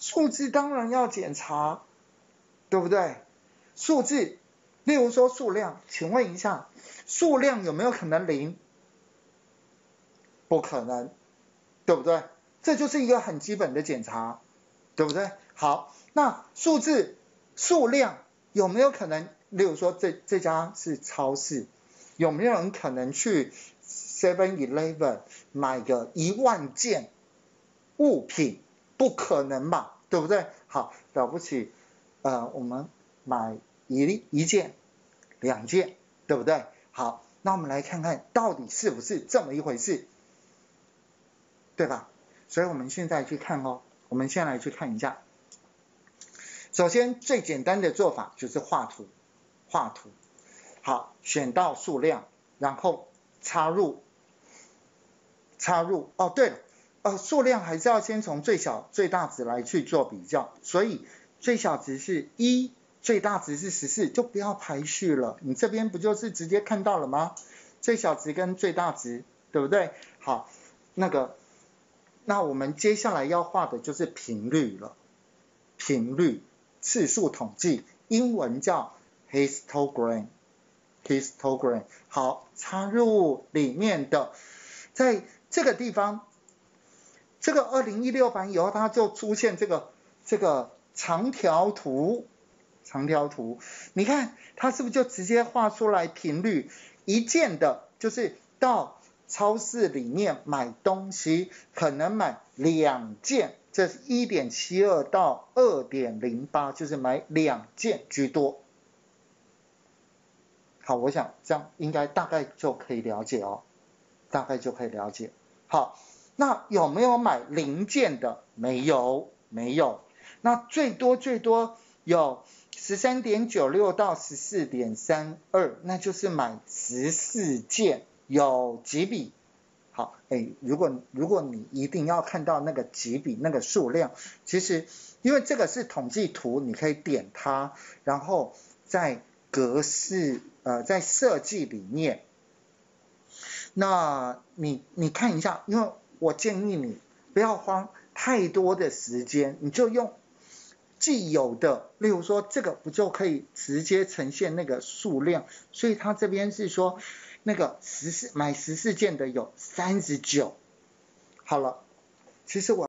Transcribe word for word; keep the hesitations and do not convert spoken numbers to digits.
数字当然要检查，对不对？数字，例如说数量，请问一下，数量有没有可能零？不可能，对不对？这就是一个很基本的检查，对不对？好，那数字数量有没有可能？例如说这这家是超市，有没有人可能去 seven eleven 买个一万件物品？不可能吧，对不对？好，了不起，呃，我们买一一件、两件，对不对？好，那我们来看看到底是不是这么一回事，对吧？所以我们现在去看哦，我们先来去看一下。首先最简单的做法就是画图，画图。好，选到数量，然后插入，插入。哦，对了，呃，数量还是要先从最小最大值来去做比较，所以最小值是一，最大值是十四，就不要排序了。你这边不就是直接看到了吗？最小值跟最大值，对不对？好，那个，那我们接下来要画的就是频率了，频率。次数统计，英文叫 histogram。histogram 好，插入里面的，在这个地方，这个二零一六版以后，它就出现这个这个长条图，长条图，你看它是不是就直接画出来频率？一件的就是到超市里面买东西，可能买两件。这是 一点七二 到 二点零八， 就是买两件居多。好，我想这样应该大概就可以了解哦，大概就可以了解。好，那有没有买零件的？没有，没有。那最多最多有 十三点九六 到 十四点三二， 那就是买十四件，有几笔？好，哎，如果如果你一定要看到那个几笔那个数量，其实因为这个是统计图，你可以点它，然后在格式呃在设计里面，那你你看一下，因为我建议你不要花太多的时间，你就用既有的，例如说这个不就可以直接呈现那个数量，所以它这边是说。那个十四买十四件的有三十九，好了，其实我。